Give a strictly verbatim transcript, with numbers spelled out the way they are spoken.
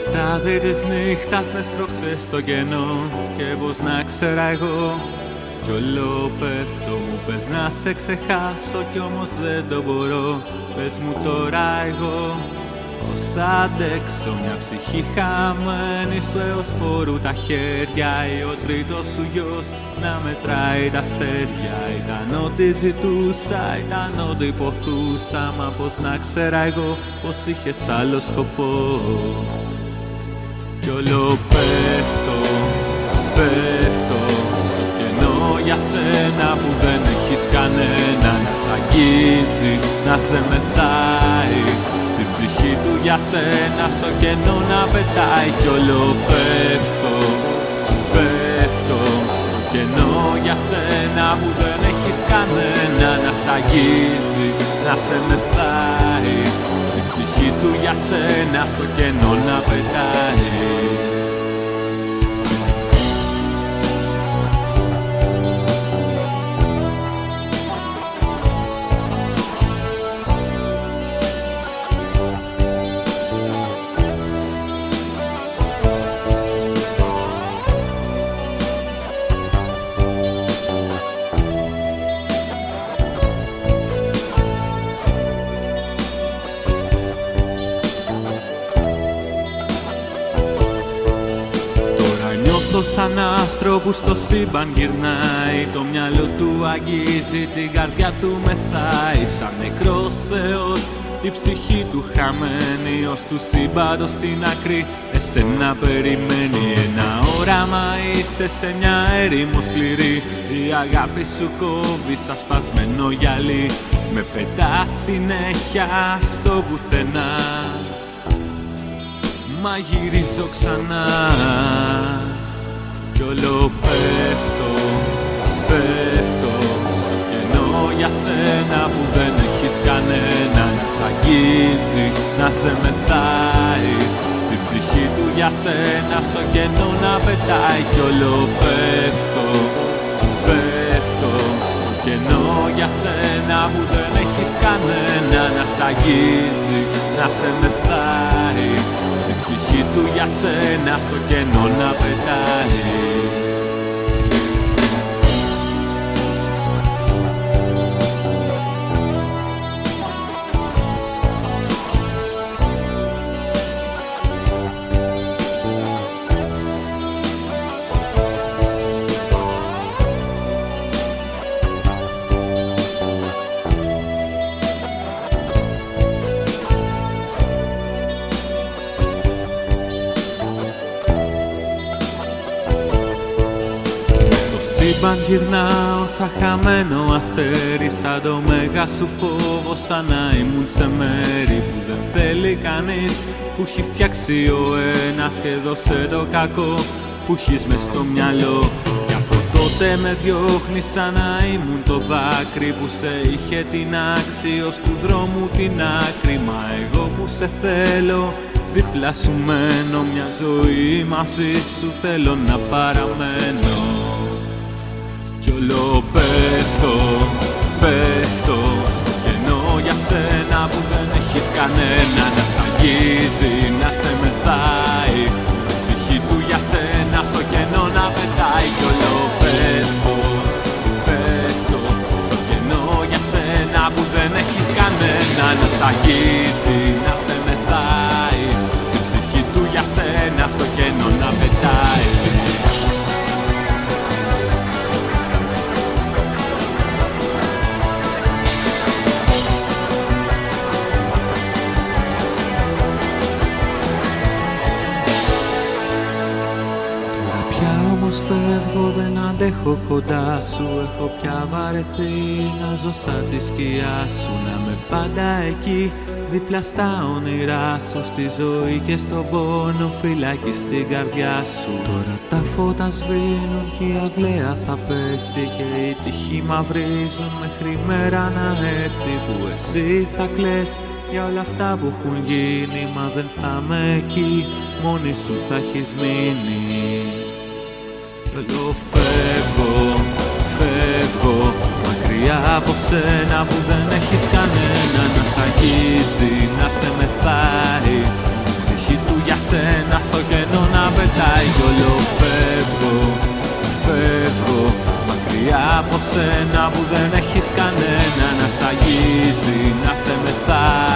Βράδυ της νύχτας με σπρώξε στο κενό και πως να ξέρα εγώ κι όλο πέφτω, μου πες να σε ξεχάσω κι όμως δεν το μπορώ. Πες μου τώρα εγώ πως θα αντέξω μια ψυχή χαμένη στο έως φόρου τα χέρια ή ο τρίτος σου γιος να μετράει τα αστέρια. Ήταν ό,τι ζητούσα, ήταν ό,τι ποθούσα, μα πως να ξέρα εγώ πως είχες άλλο σκοπό. Κι όλο πέφτω, πέφτω στο κενό για σένα που δεν έχεις κανένα να σ' αγγίζει, να σε μεθάει, την ψυχή του για σένα στο κενό να πετάει. Κι όλο πέφτω, πέφτω στο κενό για σένα που δεν έχεις κανένα να σ' αγγίζει, να σε μεθάει, την ψυχή του για σένα στο κενό να πετάει. Σαν άστρο που στο σύμπαν γυρνάει, το μυαλό του αγγίζει, την καρδιά του μεθάει. Σαν νεκρός Θεός η ψυχή του χαμένη, ως του σύμπαντος στην άκρη εσένα περιμένει. Ένα όραμα είσαι σε μια έρημο σκληρή, η αγάπη σου κόβει σαν σπασμένο γυαλί, με πετά συνέχεια στο πουθενά, μα γυρίζω ξανά. Κι όλο πέφτω, πέφτω στο κενό για σένα που δεν έχεις κανένα να σ' αγγίζει, να σε μεθάει, την ψυχή του για σένα στο κενό να πετάει. Κι όλο πέφτω, πέφτω στο κενό για σένα που δεν έχεις κανένα να σ' αγγίζει, να σε μεθάει, την ψυχή του για σένα στο κενό να πετάει. Σύμπαν γυρνάω σαν χαμένο αστέρι, σαν το μέγα σου φόβο, σαν να ήμουν σε μέρη που δεν θέλει κανείς, που έχει φτιάξει ο ένας και δώσε το κακό που έχεις μες στο μυαλό. Κι από τότε με διώχνει σαν να ήμουν το δάκρυ που σε είχε την άξι ως του δρόμου την άκρη. Μα εγώ που σε θέλω δίπλα σου μένω, μια ζωή μαζί σου θέλω να παραμένω. Κι όλο πέφτω, πέφτω στο κενό για σένα που δεν έχεις κανένα να σ' αγγίζει, να σε μεθάει, η ψυχή του για σένα στο κενό να πετάει. Κι όλο πέφτω, πέφτω στο κενό για σένα που δεν έχεις κανένα να σ' αγγίζει, να σε μεθάει, η ψυχή του για σένα στο κενό να πετάει. Φεύγω, δεν αντέχω κοντά σου, έχω πια βαρεθεί να ζω σαν τη σκιά σου, να με πάντα εκεί δίπλα στα όνειρά σου, στη ζωή και στον πόνο φυλάκι στην καρδιά σου. Τώρα τα φώτα σβήνουν και η αγλαία θα πέσει και οι τυχοί μαυρίζουν μέχρι η μέρα να έρθει που εσύ θα κλαις για όλα αυτά που έχουν γίνει, μα δεν θα είμαι εκεί, μόνη σου θα έχεις μείνει. Όλο φεύγω, φεύγω μακριά από σένα που δεν έχεις κανένα να σ' αγγίζει, να σε μεθάει, η ψυχή του για σένα σένα που δεν έχεις κανένα να σ' αγγίζει, να σε μεθάει.